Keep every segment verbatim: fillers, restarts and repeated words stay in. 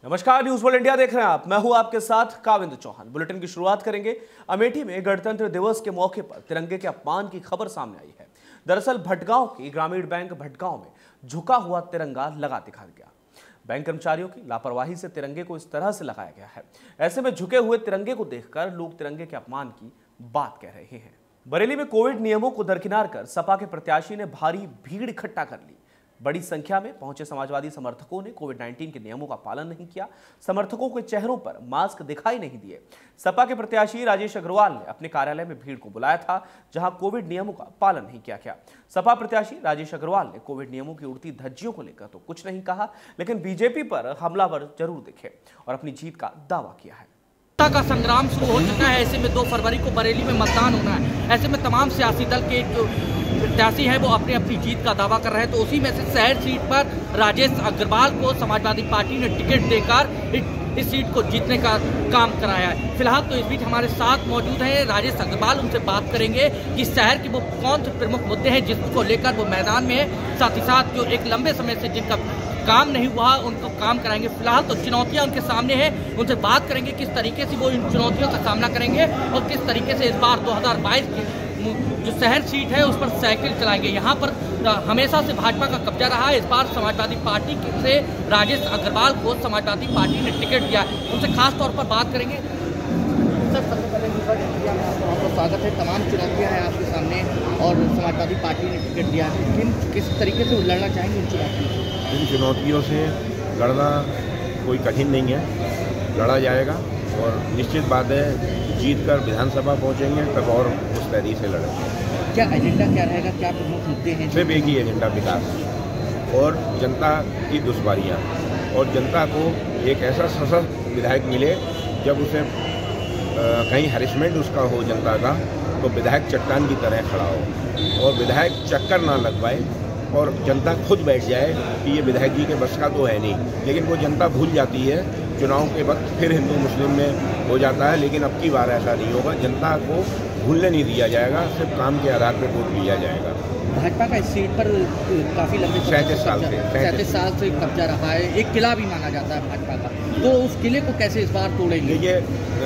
नमस्कार, news world India देख रहे हैं आप। मैं हूं आपके साथ काविंद चौहान। बुलेटिन की शुरुआत करेंगे। अमेठी में गणतंत्र दिवस के मौके पर तिरंगे के अपमान की खबर सामने आई है। दरअसल भटगांव की ग्रामीण बैंक भटगांव में झुका हुआ तिरंगा लगा दिखाया गया। बैंक कर्मचारियों की लापरवाही से तिरंगे को इस तरह से लगाया गया है। ऐसे में झुके हुए तिरंगे को देखकर लोग तिरंगे के अपमान की बात कह रहे हैं। बरेली में कोविड नियमों को दरकिनार कर सपा के प्रत्याशी ने भारी भीड़ इकट्ठा कर ली। बड़ी संख्या में पहुंचे समाजवादी समर्थकों ने कोविड उन्नीस के नियमों का पालन नहीं किया। समर्थकों के चेहरों पर मास्क दिखाई नहीं दिए। सपा के प्रत्याशी राजेश अग्रवाल ने अपने कार्यालय में भीड़ को बुलाया था, जहां कोविड नियमों का पालन नहीं किया गया। सपा प्रत्याशी राजेश अग्रवाल ने कोविड नियमों की उड़ती धज्जियों को लेकर तो कुछ नहीं कहा, लेकिन बीजेपी पर हमलावर जरूर दिखे और अपनी जीत का दावा किया है। का संग्राम शुरू हो चुका है। ऐसे में दो फरवरी को बरेली में मतदान होना है। ऐसे में तमाम सियासी दल के जो प्रत्याशी है वो अपनी अपनी जीत का दावा कर रहे हैं। तो उसी में से शहर सीट पर राजेश अग्रवाल को समाजवादी पार्टी ने टिकट देकर इस सीट को जीतने का काम कराया है। फिलहाल तो इस बीच हमारे साथ मौजूद हैं राजेश अग्रवाल। उनसे बात करेंगे कि शहर के वो कौन से प्रमुख मुद्दे हैं जिसको लेकर वो मैदान में है। साथ ही साथ जो एक लंबे समय से जिनका काम नहीं हुआ उनको काम कराएंगे। फिलहाल तो चुनौतियां उनके सामने हैं। उनसे बात करेंगे किस तरीके से वो इन चुनौतियों का सामना करेंगे और किस तरीके से इस बार दो हज़ार बाईस की जो शहर सीट है उस पर साइकिल चलाएंगे। यहाँ पर हमेशा से भाजपा का कब्जा रहा है। इस बार समाजवादी पार्टी से राजेश अग्रवाल को समाजवादी पार्टी ने टिकट दिया। उनसे खास तौर पर बात करेंगे। सर, सबसे पहले आपका स्वागत है। तमाम चुनौतियाँ हैं आपके सामने और समाजवादी पार्टी ने टिकट दिया। किन किस तरीके से लड़ना चाहेंगे इन चुनौतियों इन चुनौतियों से लड़ना कोई कठिन नहीं है, लड़ा जाएगा और निश्चित बात है जीत कर विधानसभा पहुंचेंगे तब और उस तरीके से लड़ेंगे। क्या एजेंडा क्या रहेगा, क्या प्रमुख मुद्दे हैं? सिर्फ एक ही एजेंडा, विकास और जनता की दुश्वारियाँ और जनता को एक ऐसा सशक्त विधायक मिले जब उसे आ, कहीं हरेसमेंट उसका हो जनता का तो विधायक चट्टान की तरह खड़ा हो और विधायक चक्कर ना लगवाए और जनता खुद बैठ जाए कि ये विधायक जी के बस का तो है नहीं। लेकिन वो जनता भूल जाती है चुनाव के वक्त, फिर हिंदू मुस्लिम में हो जाता है। लेकिन अब की बार ऐसा नहीं होगा, जनता को भूलने नहीं दिया जाएगा, सिर्फ काम के आधार पर वोट लिया जाएगा। भाजपा का इस सीट पर काफ़ी लंबे सैंतीस साल से सैंतीस साल से कब्जा रहा है। एक किला भी माना जाता है भाजपा का, तो उस किले को कैसे इस बार तोड़ेंगे? देखिए,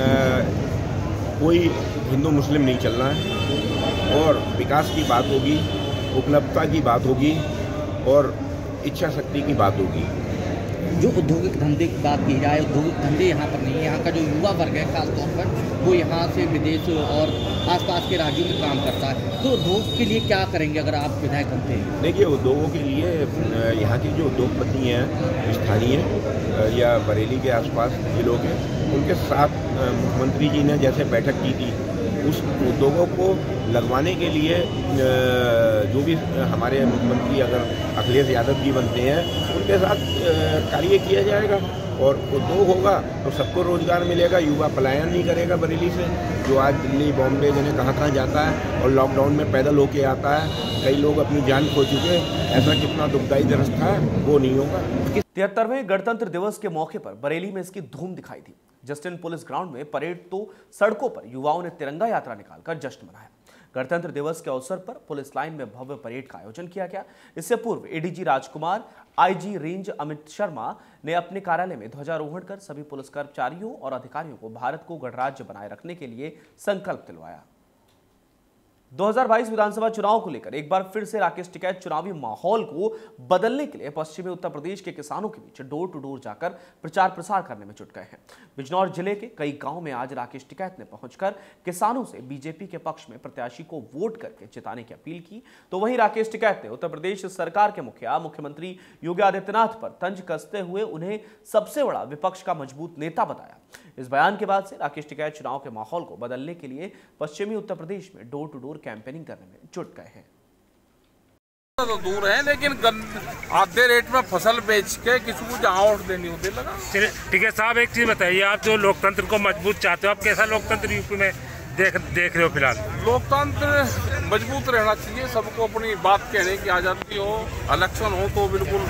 कोई हिंदू मुस्लिम नहीं चलना है और विकास की बात होगी, उपलब्धता की बात होगी और इच्छा शक्ति की बात होगी। जो औद्योगिक धंधे की बात की जाए, औद्योगिक धंधे यहाँ पर नहीं है। यहाँ का जो युवा वर्ग है खासतौर पर वो यहाँ से विदेश और आसपास के राज्यों में काम करता है। तो उद्योग के लिए क्या करेंगे अगर आप विधायक बनते हैं? देखिए, उद्योगों के लिए यहाँ की जो उद्योगपति हैं स्थानीय या बरेली के आसपास जिलों के, उनके साथ मुख्यमंत्री जी ने जैसे बैठक की थी, उस उद्योगों को लगवाने के लिए जो भी हमारे मुख्यमंत्री अगर अखिलेश यादव जी बनते हैं उनके साथ कार्य किया जाएगा और उद्योग होगा तो सबको रोजगार मिलेगा। युवा पलायन नहीं करेगा बरेली से, जो आज दिल्ली बॉम्बे जने कहाँ कहाँ जाता है और लॉकडाउन में पैदल होके आता है। कई लोग अपनी जान खो चुके हैं। ऐसा कितना दुखदायी दृश्य था, वो नहीं होगा। तिहत्तरवें गणतंत्र दिवस के मौके पर बरेली में इसकी धूम दिखाई थी। जस्टिन पुलिस ग्राउंड में परेड तो सड़कों पर युवाओं ने तिरंगा यात्रा निकालकर जश्न मनाया। गणतंत्र दिवस के अवसर पर पुलिस लाइन में भव्य परेड का आयोजन किया गया। इससे पूर्व ADG Rajkumar, IG range Amit Sharma ने अपने कार्यालय में ध्वजारोहण कर सभी पुलिस कर्मचारियों और अधिकारियों को भारत को गणराज्य बनाए रखने के लिए संकल्प दिलवाया। दो हज़ार बाईस विधानसभा चुनाव को लेकर एक बार फिर से राकेश टिकैत चुनावी माहौल को बदलने के लिए पश्चिमी उत्तर प्रदेश के किसानों के बीच डोर टू डोर जाकर प्रचार प्रसार करने में जुट गए हैं। बिजनौर जिले के कई गांव में आज राकेश टिकैत ने पहुंचकर किसानों से बीजेपी के पक्ष में प्रत्याशी को वोट करके जिताने की अपील की। तो वहीं राकेश टिकैत ने उत्तर प्रदेश सरकार के मुखिया मुख्यमंत्री योगी आदित्यनाथ पर तंज कसते हुए उन्हें सबसे बड़ा विपक्ष का मजबूत नेता बताया। इस बयान के बाद से राकेश टिकैत चुनाव के माहौल को बदलने के लिए पश्चिमी उत्तर प्रदेश में डोर टू डोर कैंपेनिंग करने में जुट गए हैं। तो दूर है, लेकिन आधे रेट में फसल बेच के किसी को जहाँ वोट देनी होती लगा। ठीक है साहब, एक चीज बताइए, आप जो लोकतंत्र को मजबूत चाहते हो, आप कैसा लोकतंत्र यूपी में देख देख रहे हो? फिलहाल लोकतंत्र मजबूत रहना चाहिए, सबको अपनी बात कहने की आजादी हो। इलेक्शन हो तो बिल्कुल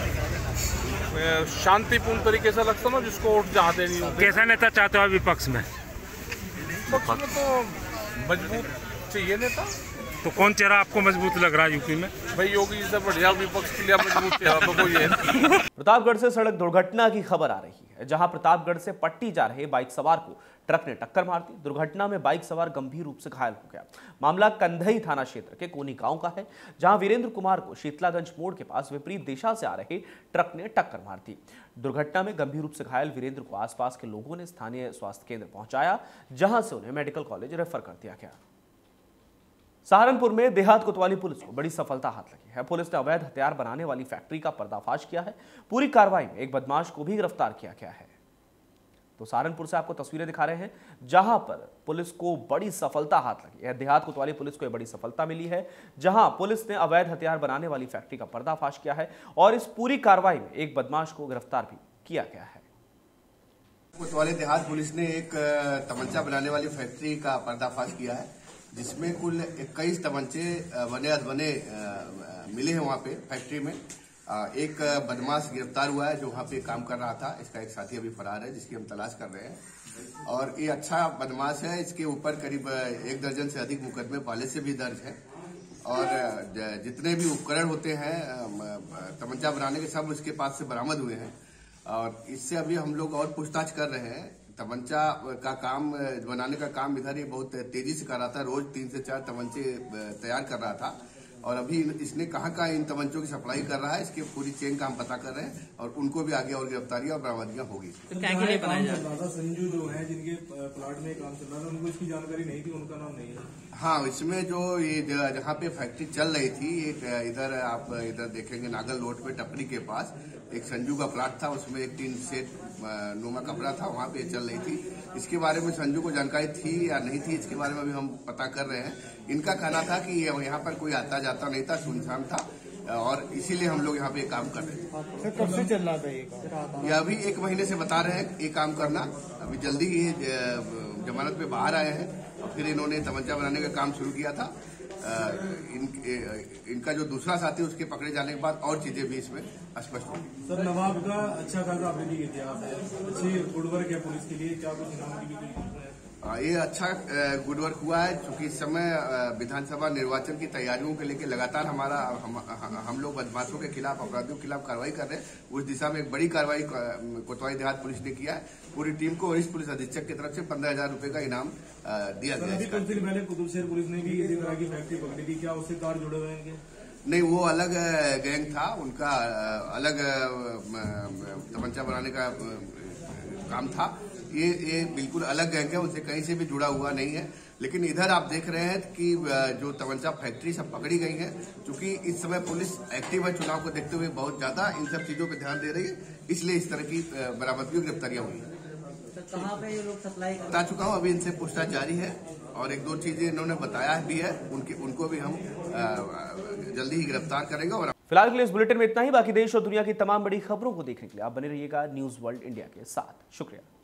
शांतिपूर्ण तरीके से इलेक्शन हो, जिसको वोट जहाँ देनी हो। कैसा नेता चाहते हो विपक्ष में? विपक्ष में तो मजबूत चाहिए नेता। तो कौन चेहरा आपको मजबूत लग रहा है यूपी में? भाई योगी जी से बढ़िया विपक्ष के लिए मजबूत चेहरा तो कोई है। प्रतापगढ़ से सड़क दुर्घटना की खबर आ रही है, है, जहां प्रतापगढ़ से पट्टी जा रहे बाइक सवार को ट्रक ने टक्कर मार दी। दुर्घटना में बाइक सवार गंभीर रूप से घायल हो गया। मामला कंधई थाना क्षेत्र के कोनी गांव का है, जहां वीरेंद्र कुमार को शीतलागंज मोड़ के पास विपरीत दिशा से आ रहे ट्रक ने टक्कर मार दी। दुर्घटना में गंभीर रूप से घायल वीरेंद्र को आसपास के लोगों ने स्थानीय स्वास्थ्य केंद्र पहुंचाया, जहां से उन्हें मेडिकल कॉलेज रेफर कर दिया गया। सहारनपुर में देहात कोतवाली पुलिस को बड़ी सफलता हाथ लगी है। पुलिस ने अवैध हथियार बनाने वाली फैक्ट्री का पर्दाफाश किया है। पूरी कार्रवाई में एक बदमाश को भी गिरफ्तार किया गया है। तो सहारनपुर से आपको तस्वीरें दिखा रहे हैं, जहां पर पुलिस को बड़ी सफलता हाथ लगी है। देहात कोतवाली पुलिस को यह बड़ी सफलता मिली है, जहां पुलिस ने अवैध हथियार बनाने वाली फैक्ट्री का पर्दाफाश किया है और इस पूरी कार्रवाई में एक बदमाश को गिरफ्तार भी किया गया है। कोतवाली देहात पुलिस ने एक तमंचा बनाने वाली फैक्ट्री का पर्दाफाश किया है, जिसमें कुल इक्कीस तमंचे बने अधबने मिले हैं वहां पे फैक्ट्री में। एक बदमाश गिरफ्तार हुआ है जो वहां पे काम कर रहा था। इसका एक साथी अभी फरार है, जिसकी हम तलाश कर रहे हैं। और ये अच्छा बदमाश है। इसके ऊपर करीब एक दर्जन से अधिक मुकदमे पहले से भी दर्ज हैं और जितने भी उपकरण होते हैं तमंचा बनाने के, सब उसके पास से बरामद हुए हैं। और इससे अभी हम लोग और पूछताछ कर रहे हैं। तमंचा का काम बनाने का काम इधर ही बहुत तेजी से कर रहा था। रोज तीन से चार तमंचे तैयार कर रहा था और अभी इसने कहां कहां इन तमंचों की सप्लाई कर रहा है, इसके पूरी चेन का हम पता कर रहे हैं और उनको भी आगे और गिरफ्तारियां और बरामदगियां होगी। तो क्या क्या बनाया जा रहा था? संजू जो है जिनके प्लाट में काम चल रहा था, उनको इसकी जानकारी नहीं थी, उनका नाम नहीं है। हाँ, इसमें जो ये जहाँ पे फैक्ट्री चल रही थी, इधर आप इधर देखेंगे नागल रोड पे टपरी के पास एक संजू का प्लाट था, उसमें एक तीन सेट नुमा कपड़ा था, वहां पे चल रही थी। इसके बारे में संजू को जानकारी थी या नहीं थी, इसके बारे में अभी हम पता कर रहे हैं। इनका कहना था कि यहाँ पर कोई आता जाता नहीं था, सुनसान था और इसीलिए हम लोग यहाँ पे काम कर रहे थे। कब से चल रहा था ये काम? ये अभी एक महीने से बता रहे हैं ये काम करना। अभी जल्दी ही जमानत पे बाहर आए हैं और फिर इन्होंने तमंचा बनाने का काम शुरू किया था। इन, इनका जो दूसरा साथी उसके पकड़े जाने के बाद और चीजें भी इसमें स्पष्ट होंगी। सर, नवाब का अच्छा खासा अपडेट की थी आपने, अच्छी गुड वर्क है पुलिस के लिए, क्या कुछ इनाम की भी? ये अच्छा गुड वर्क हुआ है, क्योंकि इस समय विधानसभा निर्वाचन की तैयारियों के लेकर लगातार हमारा हम, हम लोग बदमाशों के खिलाफ, अपराधियों के खिलाफ कार्रवाई कर रहे हैं। उस दिशा में एक बड़ी कार्रवाई कोतवाली देहात पुलिस ने किया है। पूरी टीम को वरिष्ठ पुलिस अधीक्षक की तरफ से पंद्रह हजार रूपये का इनाम दिया गया है। कुछ दिन पहले कुतुबशहर पुलिस ने भी इसी तरह की फैक्ट्री पकड़ी थी, क्या उससे कार जुड़े हुए हैं? नहीं, वो अलग गैंग था, उनका अलग तमंचा बनाने का काम था। ये ये बिल्कुल अलग गैंग है, उनसे कहीं से भी जुड़ा हुआ नहीं है। लेकिन इधर आप देख रहे हैं कि जो तमंचा फैक्ट्री सब पकड़ी गई है, क्योंकि इस समय पुलिस एक्टिव है, चुनाव को देखते हुए बहुत ज्यादा इन सब चीजों पर ध्यान दे रही है, इसलिए इस तरह की बरामदगी और गिरफ्तारियां हुई है। कहाँ पे ये लोग सप्लाई बता चुका हूँ, अभी इनसे पूछताछ जारी है और एक दो चीजें इन्होंने बताया भी है, उनके उनको भी हम जल्दी ही गिरफ्तार करेंगे। और फिलहाल के लिए इस बुलेटिन में इतना ही। बाकी देश और दुनिया की तमाम बड़ी खबरों को देखने के लिए आप बने रहिएगा न्यूज वर्ल्ड इंडिया के साथ। शुक्रिया।